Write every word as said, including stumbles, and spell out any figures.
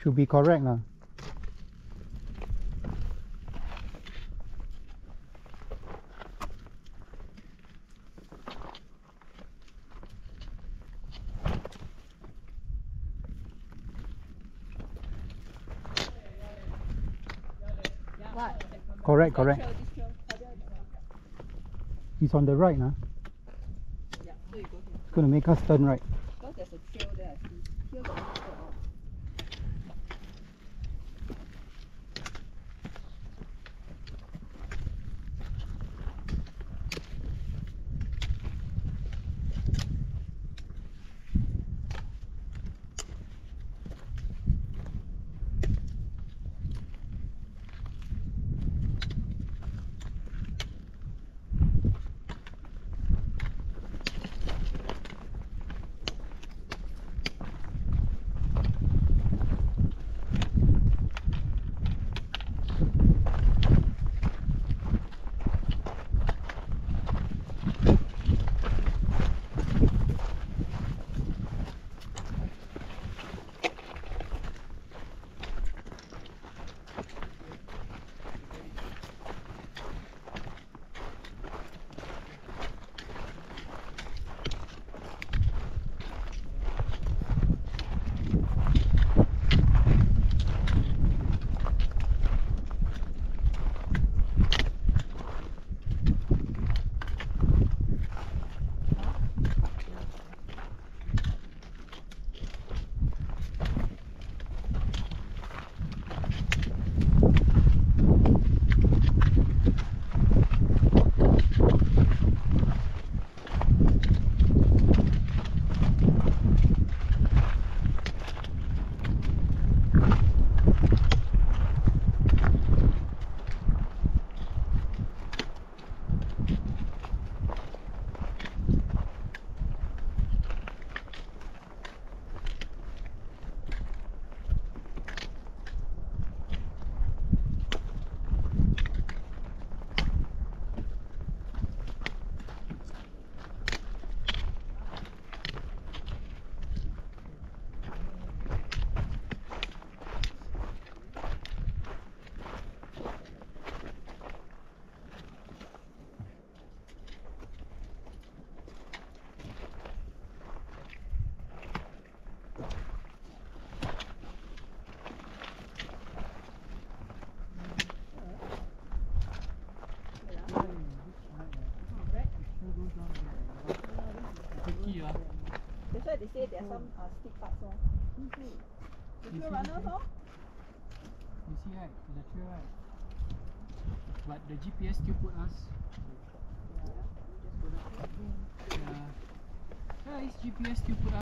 Should be correct now. What? Correct, correct. He's on the right now. Yeah, so you go here. It's going to make us turn right. Because there's a trail there, I see. Here got people out. That's why they say there are some uh, steep parts. Oh. The trail runners, oh? You see, right? The trail, right? But the G P S still put us. Yeah. Yeah, this G P S still put us.